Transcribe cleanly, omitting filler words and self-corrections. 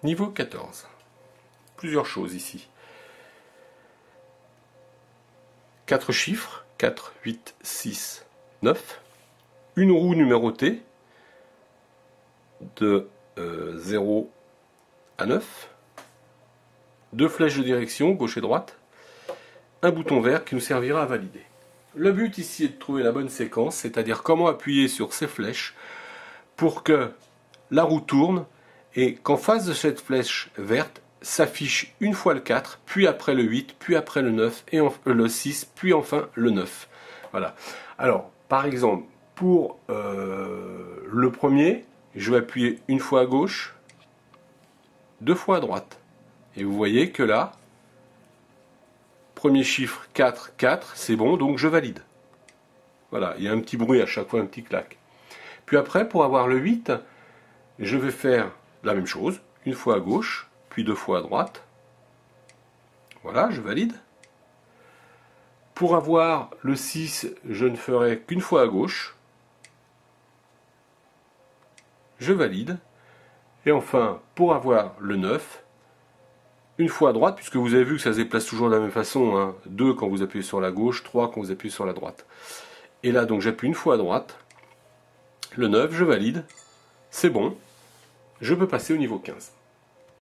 Niveau 14. Plusieurs choses ici. 4 chiffres, 4, 8, 6, 9. Une roue numérotée de 0 à 9. 2 flèches de direction, gauche et droite. Un bouton vert qui nous servira à valider. Le but ici est de trouver la bonne séquence, c'est-à-dire comment appuyer sur ces flèches pour que la roue tourne et qu'en face de cette flèche verte s'affiche une fois le 4, puis après le 8, puis après le 9, et le 6, puis enfin le 9. Voilà. Alors, par exemple, pour le premier, je vais appuyer une fois à gauche, 2 fois à droite. Et vous voyez que là, premier chiffre 4, 4, c'est bon, donc je valide. Voilà, il y a un petit bruit à chaque fois, un petit clac. Puis après, pour avoir le 8, je vais faire la même chose, une fois à gauche, puis 2 fois à droite. Voilà, je valide. Pour avoir le 6, je ne ferai qu'une fois à gauche. Je valide. Et enfin, pour avoir le 9, une fois à droite, puisque vous avez vu que ça se déplace toujours de la même façon, hein. 2 quand vous appuyez sur la gauche, 3 quand vous appuyez sur la droite. Et là, donc j'appuie une fois à droite. Le 9, je valide. C'est bon. Je peux passer au niveau 15.